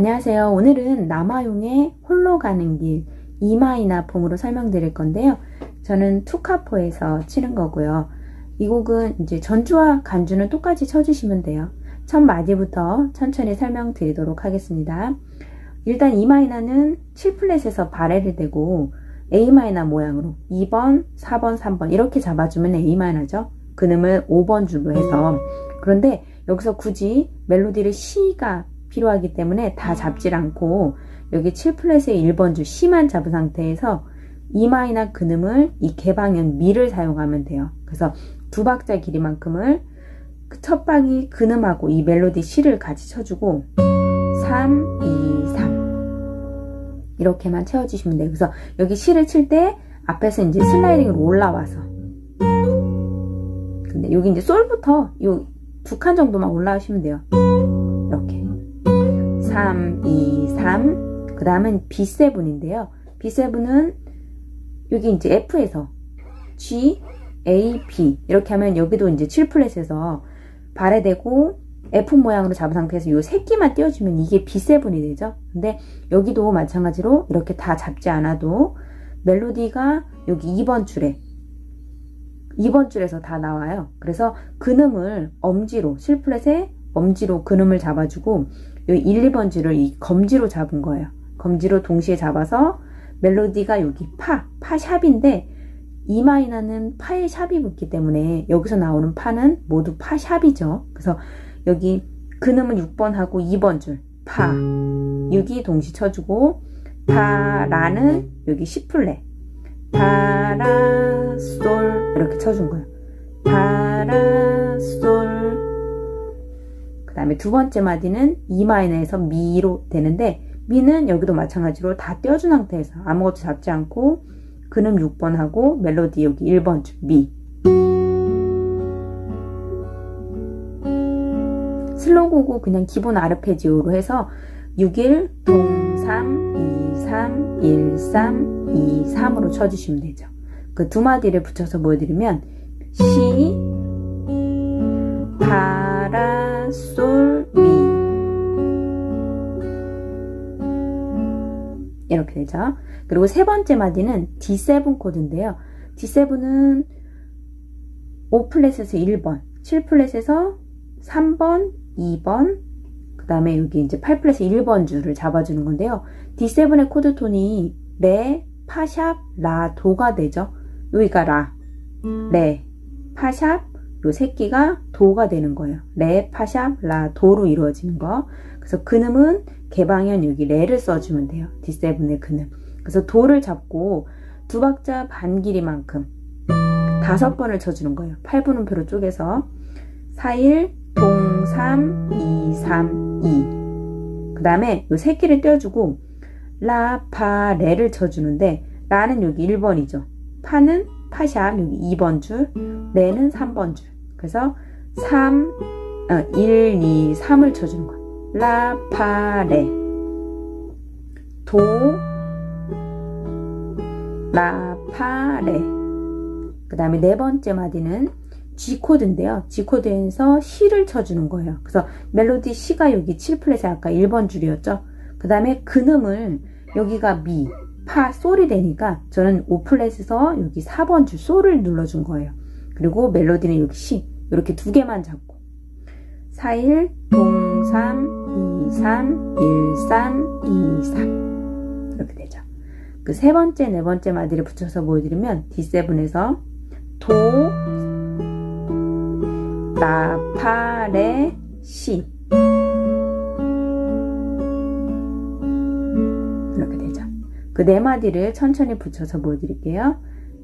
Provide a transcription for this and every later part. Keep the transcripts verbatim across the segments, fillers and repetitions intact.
안녕하세요. 오늘은 남아용의 홀로 가는 길 이 마이너 폼으로 설명드릴 건데요. 저는 투카포에서 치는 거고요. 이 곡은 이제 전주와 간주는 똑같이 쳐주시면 돼요. 첫 마디부터 천천히 설명드리도록 하겠습니다. 일단 이 마이너는 칠 플랫에서 바레를 대고 A 마이너 모양으로 이 번, 사 번, 삼 번 이렇게 잡아주면 A 마이너죠. 근음을 오 번 줄로 해서. 그런데 여기서 굳이 멜로디를 C가 필요하기 때문에 다 잡질 않고 여기 칠 플랫의 일 번 줄 C만 잡은 상태에서 이 마이너 근음을 이 개방현 미를 사용하면 돼요. 그래서 두 박자 길이만큼을 그 첫 박이 근음하고 이 멜로디 C를 같이 쳐주고 삼, 이, 삼 이렇게만 채워주시면 돼요. 그래서 여기 C를 칠 때 앞에서 이제 슬라이딩으로 올라와서, 근데 여기 이제 솔부터 요 두 칸 정도만 올라오시면 돼요. 이렇게 삼, 이, 삼. 그 다음은 비 세븐인데요. 비 세븐은 여기 이제 F에서 G, A, B 이렇게 하면 여기도 이제 칠 플랫에서 바레대고 F 모양으로 잡은 상태에서 요 새끼만 띄워주면 이게 비 세븐이 되죠. 근데 여기도 마찬가지로 이렇게 다 잡지 않아도 멜로디가 여기 이 번 줄에 이 번 줄에서 다 나와요. 그래서 근음을 엄지로 칠 플랫에 엄지로 근음을 잡아주고 여기 일, 이 번 줄을 이 검지로 잡은 거예요. 검지로 동시에 잡아서 멜로디가 여기 파, 파 샵인데 이 마이너는 파에 샵이 붙기 때문에 여기서 나오는 파는 모두 파 샵이죠. 그래서 여기 근음은 육 번 하고 이 번 줄 파, 육이 동시 쳐주고 파라는 여기 C 플랫, 파라, 솔 이렇게 쳐준 거예요. 파라, 솔. 그 다음에 두 번째 마디는 이 마이너에서 미로 되는데 미는 여기도 마찬가지로 다 떼어준 상태에서 아무것도 잡지 않고 근음 육 번 하고 멜로디 여기 일 번 줄 미. 슬로우고 그냥 기본 아르페지오로 해서 육, 일, 동, 삼, 이, 삼, 일, 삼, 이, 삼으로 쳐주시면 되죠. 그 두 마디를 붙여서 보여드리면 시, 파라, 솔, 미 이렇게 되죠. 그리고 세 번째 마디는 디 세븐 코드인데요. 디 세븐은 오 플랫에서 일 번, 칠 플랫에서 삼 번, 이 번, 그 다음에 여기 이제 팔 플랫에 일 번 줄을 잡아주는 건데요. 디 세븐의 코드 톤이 레, 파샵, 라, 도가 되죠. 여기가 라, 레, 파샵, 요 새끼가 도가 되는 거예요. 레, 파샵, 라, 도로 이루어지는 거. 그래서 근음은 개방현 여기 레를 써주면 돼요. 디 세븐의 근음. 그래서 도를 잡고 두 박자 반 길이만큼 다섯 번을 쳐주는 거예요. 팔 분음표로 쪼개서 사, 일, 동, 삼, 이, 삼, 이. 그 다음에 요 새끼를 떼어주고 라, 파, 레를 쳐주는데 라는 여기 일 번이죠. 파는 파샵 여기 이 번 줄, 레는 삼 번 줄. 그래서 삼, 어, 일, 이, 삼을 쳐주는 거예요. 라, 파, 레. 도, 라, 파, 레. 그 다음에 네 번째 마디는 G 코드인데요. G 코드에서 C를 쳐주는 거예요. 그래서 멜로디 C가 여기 칠 플랫에 아까 일 번 줄이었죠. 그 다음에 근음을 여기가 미, 파, 솔이 되니까 저는 오 플랫에서 여기 사 번 줄 솔을 눌러준 거예요. 그리고 멜로디는 여기 C 이렇게 두 개만 잡고 사, 일, 동, 삼, 이, 삼, 일, 삼, 이, 삼 이렇게 되죠. 그 세 번째, 네 번째 마디를 붙여서 보여드리면 디 세븐에서 도, 라, 파, 레, 시 이렇게 되죠. 그 네 마디를 천천히 붙여서 보여드릴게요.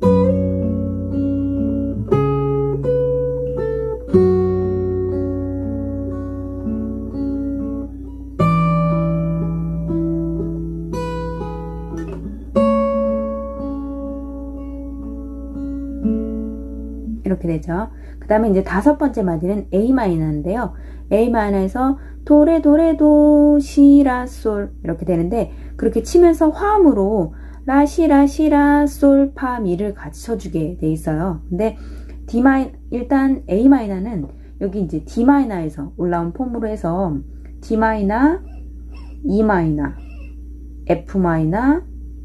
이렇게 되죠. 그 다음에 이제 다섯 번째 마디는 A 마이너인데요. A 마이너에서 도레 도레 도 시라 솔 이렇게 되는데 그렇게 치면서 화음으로 라 시 라 시 라 솔 파 미를 같이 쳐주게 돼 있어요. 근데 D 마이 일단 A 마이너는 여기 이제 D 마이너에서 올라온 폼으로 해서 D 마이너 E 마이너, F 마이너,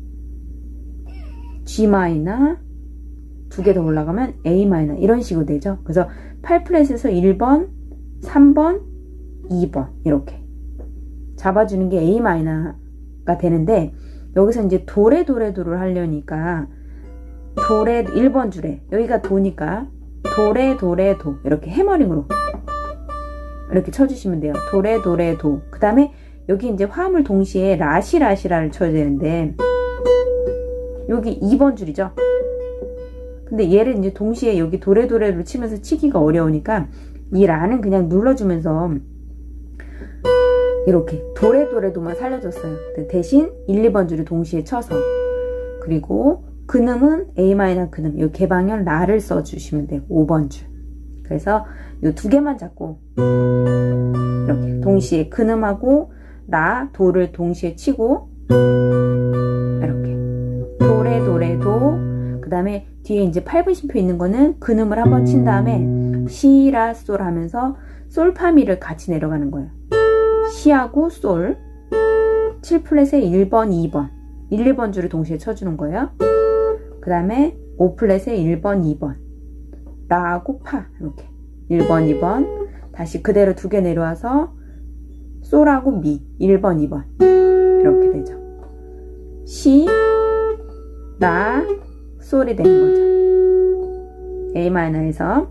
G 마이너, 두 개 더 올라가면 A 마이너 이런 식으로 되죠. 그래서 팔 플랫에서 일 번, 삼 번, 이 번 이렇게 잡아주는 게 A 마이너가 되는데, 여기서 이제 도레 도레 도를 하려니까 도레 일 번 줄에 여기가 도니까 도레 도레 도 이렇게 해머링으로 이렇게 쳐주시면 돼요. 도레 도레 도. 그 다음에 여기 이제 화음을 동시에 라시 라시라를 쳐야 되는데 여기 이 번 줄이죠. 근데 얘를 이제 동시에 여기 도레 도레를 치면서 치기가 어려우니까 이 라는 그냥 눌러주면서 이렇게 도레 도레 도만 살려줬어요. 대신 일, 이 번 줄을 동시에 쳐서, 그리고 근음은 A 마이너 근음, 이 개방현 라를 써주시면 되고 오 번 줄. 그래서 이 두 개만 잡고 이렇게 동시에 근음하고 라, 도를 동시에 치고 이렇게 도레 도레 도. 그 다음에 뒤에 이제 팔 분심표 있는 거는 근음을 한번 친 다음에 시, 라, 솔 하면서 솔파미를 같이 내려가는 거예요. 시하고 솔, 칠 플랫에 일 번, 이 번, 일, 이 번 줄을 동시에 쳐주는 거예요. 그 다음에 오 플랫에 일 번, 이 번, 라하고 파 이렇게 일 번, 이 번, 다시 그대로 두 개 내려와서 솔하고 미 일 번, 이 번 이렇게 되죠. 시, 라, 솔이 되는 거죠. A 마이너에서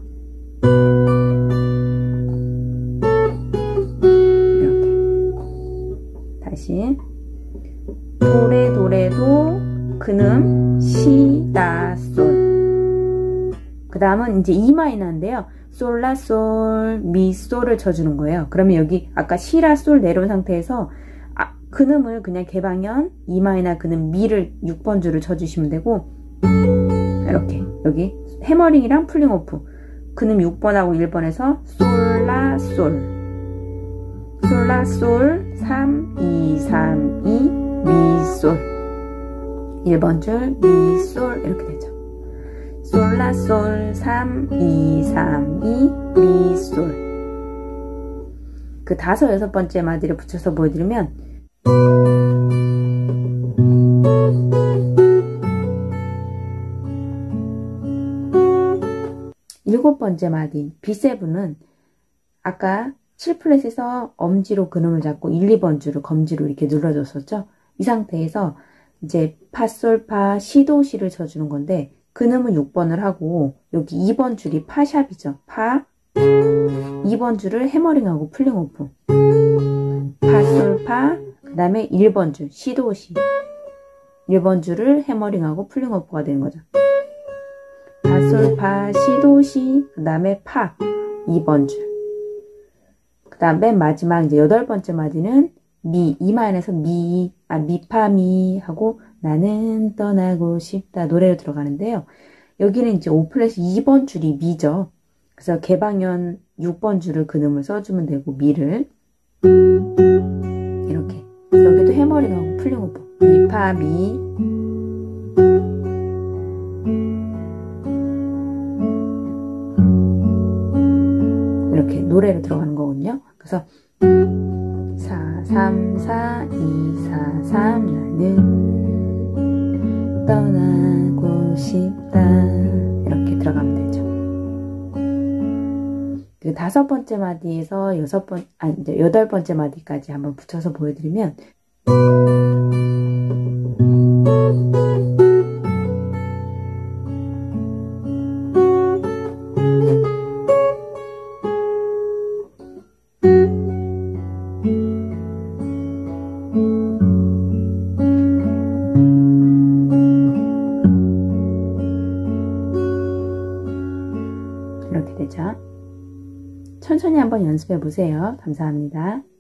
다시 도레 도레 도 근음 시 라 솔. 그 다음은 이제 E 마이너인데요. 솔 라 솔 미 솔을 쳐주는 거예요. 그러면 여기 아까 시 라 솔 내려온 상태에서 아, 근음을 그냥 개방현 E 마이너 근음 미를 육 번 줄을 쳐주시면 되고, 이렇게 여기 해머링이랑 풀링 오프 근음 육 번하고 일 번에서 솔 라 솔 솔 라 솔 삼, 이, 삼, 이 미, 솔 일 번 줄 미, 솔 이렇게 되죠. 솔 라 솔 삼, 이, 삼, 이 미, 솔. 그 다섯, 여섯 번째 마디를 붙여서 보여드리면 일곱 번째 마디 비 세븐은 아까 칠 플랫에서 엄지로 근음을 잡고 일, 이 번 줄을 검지로 이렇게 눌러줬었죠. 이 상태에서 이제 파, 솔, 파, 시, 도, 시를 쳐주는 건데 근음은 육 번을 하고 여기 이 번 줄이 파샵이죠. 파, 이 번 줄을 해머링하고 풀링 오프, 파, 솔, 파, 그 다음에 일 번 줄 시, 도, 시 일 번 줄을 해머링하고 풀링 오프가 되는 거죠. 파, 솔, 파, 시, 도, 시 그 다음에 파 이 번 줄. 그 다음 맨 마지막 이제 여덟 번째 마디는 미, 이 마이너에서 미, 아, 미파미 하고 나는 떠나고 싶다 노래로 들어가는데요. 여기는 이제 오 플랫 이 번 줄이 미죠. 그래서 개방현 육 번 줄을 근음을 써주면 되고 미를 이렇게 여기도 해머링하고 풀링 오프 미파미 이렇게 노래로 들어가는 거거든요. 그래서 사, 삼, 사, 이, 사, 삼 나는 떠나고 싶다 이렇게 들어가면 되죠. 그 다섯 번째 마디에서 여섯 번, 아, 이제 여덟 번째 마디까지 한번 붙여서 보여드리면 이렇게 되죠. 천천히 한번 연습해 보세요. 감사합니다.